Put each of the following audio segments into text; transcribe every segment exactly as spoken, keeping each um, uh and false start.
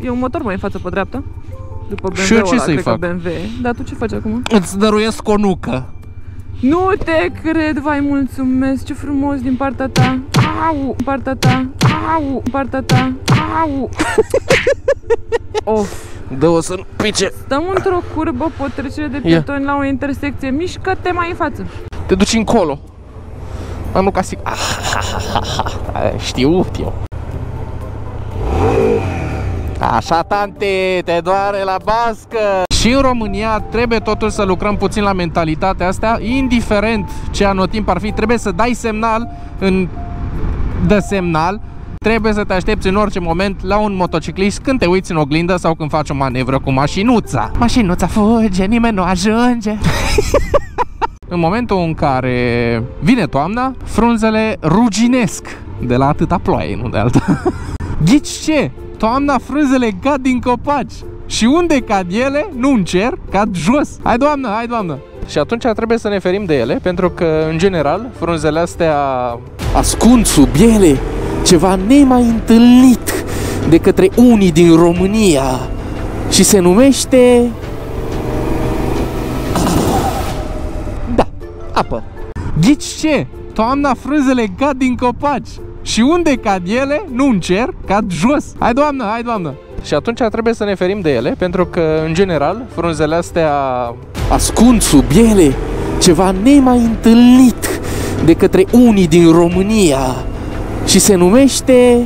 E un motor mai în față pe dreapta. După B M W. Și eu ce ăla, să-i cred fac? că B M W. Dar tu ce faci acum? Îți dăruiesc o nucă. Nu te cred, vai, mulțumesc, ce frumos din partea ta. Au, din partea ta. Au, din partea ta. Au. Of. Dă-o să nu pice. Stăm într-o curbă, pe o trecere de pietoni la o intersecție. Mișcă-te mai în față. Te duci încolo. Am nu ca sigur. Știu, eu. Așa, tante, te doare la bască. Și în România trebuie totuși să lucrăm puțin la mentalitatea asta. Indiferent ce anotimp ar fi, trebuie să dai semnal în dă semnal. Trebuie să te aștepți în orice moment la un motociclist când te uiți în oglindă sau când faci o manevră cu mașinuța. Mașinuța fuge, nimeni nu ajunge. În momentul în care vine toamna, frunzele ruginesc de la atâta ploaie, nu de alta. Ghici ce? Toamna frunzele cad din copaci. Și unde cad ele? Nu în cer, cad jos. Hai, doamnă, hai, doamnă. Și atunci trebuie să ne ferim de ele, pentru că, în general, frunzele astea ascund sub ele ceva nemai întâlnit de către unii din România și se numește... Da, apă. Ghici ce? Toamna frunzele cad din copaci. Și unde cad ele? Nu în cer, cad jos. Hai, doamnă, hai, doamnă. Și atunci trebuie să ne ferim de ele, pentru că, în general, frunzele astea ascund sub ele ceva nemai întâlnit de către unii din România și se numește...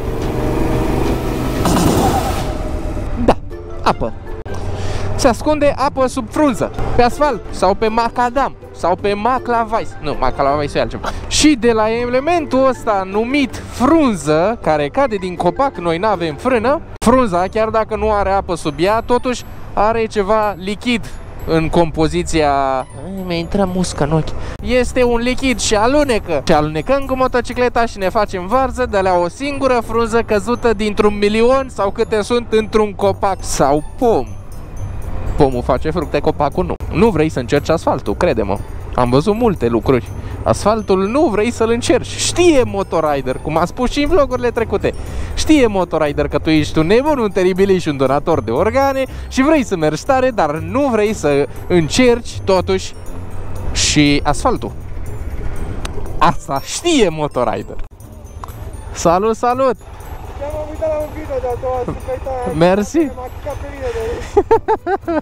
Da, apă. Se ascunde apă sub frunză, pe asfalt sau pe macadam sau pe maclavais. Nu, maclavais e altceva. Și de la elementul ăsta numit frunză, care cade din copac, noi n-avem frână, frunza, chiar dacă nu are apă sub ea, totuși are ceva lichid în compoziția... Mi-a intrat muscă în ochi. Este un lichid și alunecă. Și alunecăm cu motocicleta și ne facem varză de la o singură frunză căzută dintr-un milion sau câte sunt într-un copac sau pom. Pomul face fructe, copacul nu. Nu vrei să încerci asfaltul, crede-mă. Am văzut multe lucruri. Asfaltul nu vrei să-l încerci. Știe Motorider, cum am spus și în vlogurile trecute. Știe Motorider că tu ești un nebun, un teribil și un donator de organe și vrei să mergi tare, dar nu vrei să încerci totuși și asfaltul. Asta știe Motorider. Salut, salut! M-am uitat la un video de-a doua zi, că uita... Mersi! M-a chicat pe mine de...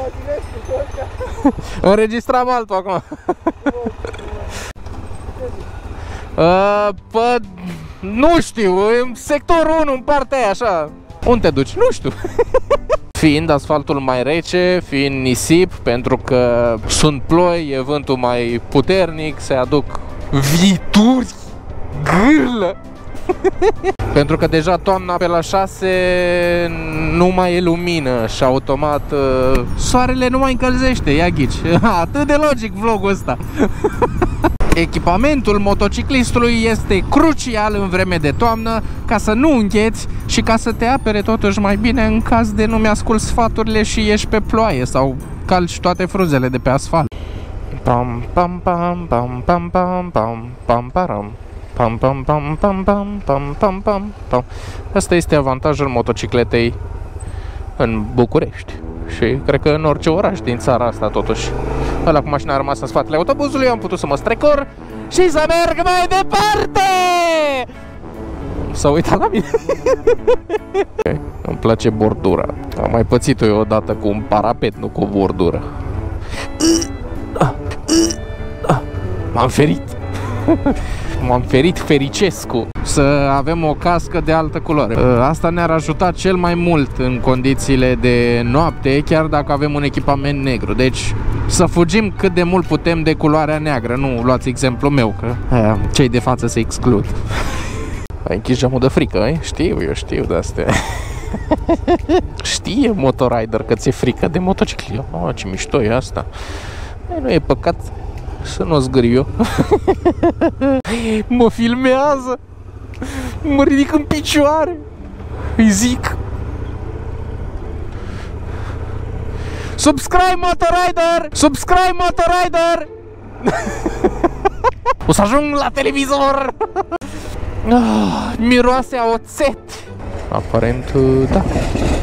Înregistram altul acum. uh, Pă... Nu știu, în sectorul unu, în partea aia, așa. Unde te duci? Nu știu. Fiind asfaltul mai rece, fiind nisip, pentru că sunt ploi, e vântul mai puternic, se aduc vituri, gârlă. Pentru că deja toamna pe la șase nu mai e lumină și automat uh, soarele nu mai încălzește, ia ghici. Atât de logic vlogul ăsta. Echipamentul motociclistului este crucial în vreme de toamnă ca să nu îngheți și ca să te apere totuși mai bine în caz de nu mi-asculți sfaturile și ieși pe ploaie sau calci toate frunzele de pe asfalt. Pam pam pam pam pam pam pam pam param. Pam pam pam pam pam pam pam pam pam. Asta este avantajul motocicletei în București și cred că în orice oraș din țara asta totuși. Ăla cu mașina a rămas în spatele autobuzului, am putut să mă strecor și să merg mai departe! S-a uitat la mine. Îmi place bordura. Am mai pățit-o eu odată cu un parapet, nu cu o bordură. M-am ferit. M-am ferit fericescu să avem o cască de altă culoare. Asta ne-ar ajuta cel mai mult în condițiile de noapte, chiar dacă avem un echipament negru. Deci să fugim cât de mult putem de culoarea neagră. Nu luați exemplul meu, că aia, cei de față se exclud. Ai închis geamul de frică, ai? Știu, eu știu de astea. Știe Motorider că ți-e frică de motociclism. Oh, ce mișto e asta. Nu e păcat să nu o zgâri eu. Mă filmează. Mă ridic în picioare. Îi zic: subscribe Motorider! Subscribe Motorider! O să ajung la televizor. Ah, miroase a oțet. Aparent, da.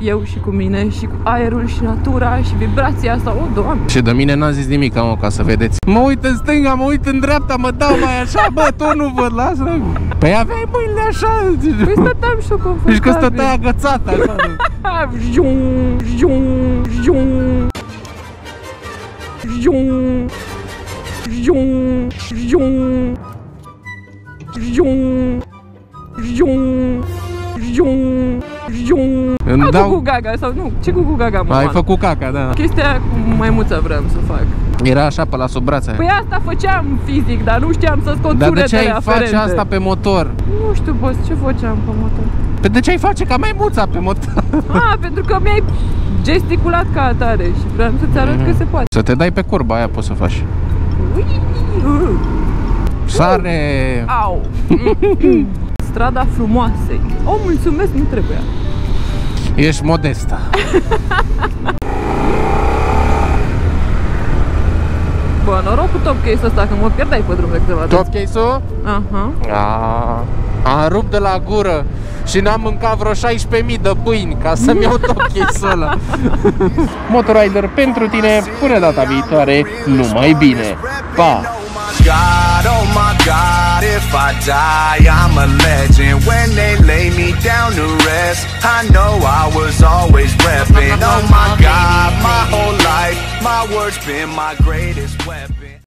eu și cu mine și cu aerul și natura și vibrația asta, o, Doamne. Și de mine n-a zis nimic, mă, ca să vedeți. Mă uit în stânga, mă uit în dreapta, mă dau mai așa, bă, tu nu văd, lasă. Păi aveai mâinile așa. Păi stăteam și eu confortabil. Deci că stăteai agățat așa. Jum, jum, jum. Jum. Jum, jum. Jum. Jum. Jum. Jum. Îmi A, dau... Gugu Gaga sau nu, ce Gugu Gaga, mă? Ai făcut caca, da. Chestia cu maimuța vreau să fac. Era așa pe la sub brațe. Păi asta făceam fizic, dar nu știam să scot Dar de ce sunetele ai aferente. face asta pe motor? Nu știu, boss, ce făceam pe motor? Pe de ce ai face ca maimuța pe motor? Ah, pentru că mi-ai gesticulat ca atare și vreau să-ți arăt Mhm. că se poate. Să te dai pe curba aia poți să faci. Ui, uh. Sare! Au! Strada frumoasei. O, mulțumesc, nu trebuia. Ești modestă. Bă, noroc cu top case ăsta, că mă pierdeai pe drum de câteva dată. Top case-ul? Aha. A, am rupt de la gură și n-am mâncat vreo șaisprezece mii de pâini ca să-mi iau top case-ul ăla. Motorider pentru tine, până data viitoare, numai bine. Pa! God, oh my God, if I die, I'm a legend. When they lay me down to rest, I know I was always repping. Oh my God, my whole life, my words been my greatest weapon.